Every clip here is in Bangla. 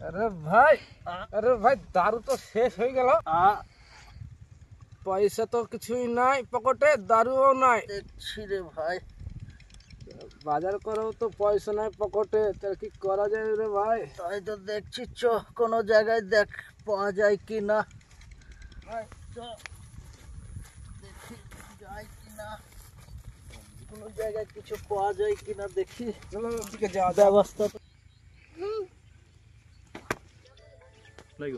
अरे भाई दारू तो शेष हो गया। पैसा तो কিছুই নাই পকেটে, দারুও নাই। দেখছি রে ভাই, বাজার করেও তো পয়সা নাই পকেটে, তার কি করা যায় রে ভাই? তাই তো দেখছি, চ কোনো জায়গায় দেখ পাওয়া যায় কি না। চ দেখি যায় কি না, কোনো জায়গায় কিছু পাওয়া যায় কি না দেখি। চলো ওদিকে যাওয়া যাক। ব্যবস্থা তো লাগো।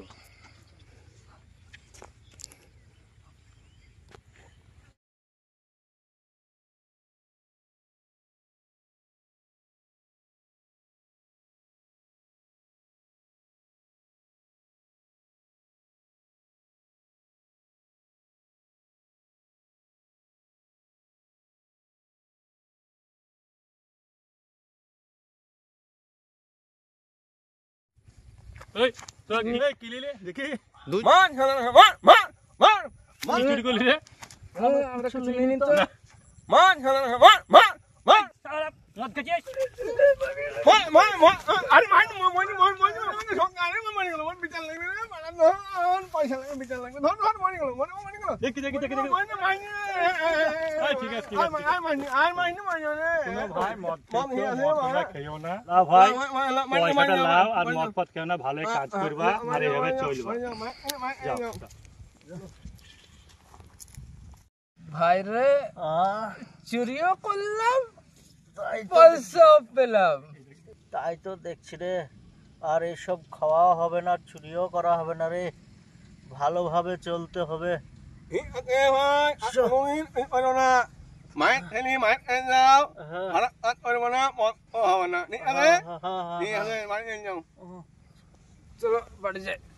এই তোরা কি লিলে দেখি মান মান মান মান কি চুরি করলি রে? আমরা কিছু নিয়ে নিন তো। মান মান মান মান মদ খেয়েছিস? মান মান মান আরে মান মনি মন মনি মনি সঙ্গে মনি গেল, মন বিচার লাগবে না, মানে ধন পয়সা লাগবে, বিচার লাগবে, ধন ধন মনি গেল, মনি গেল। দেখি দেখি দেখি দেখি। মনি মান এই ঠিক আছে ঠিক আছে। আর মান রে কোনো ভাই মদ মদ খেয়ে আছে, মদ মদ। না খেও না। লাও ভাই পয়সাটা লাও আর মদ পদ খেও না, ভালোই কাজ করবা আর এইভাবে চলবা। যাও ভাই রে আহ চুরিও করলাম, তাই তো পয়সাও পেলাম। তাই তো দেখছি রে। আর এসব খাওয়াও হবে না, চুরিও করা হবে না রে, ভালোভাবে চলতে হবে। চলো বাড়ি যাই।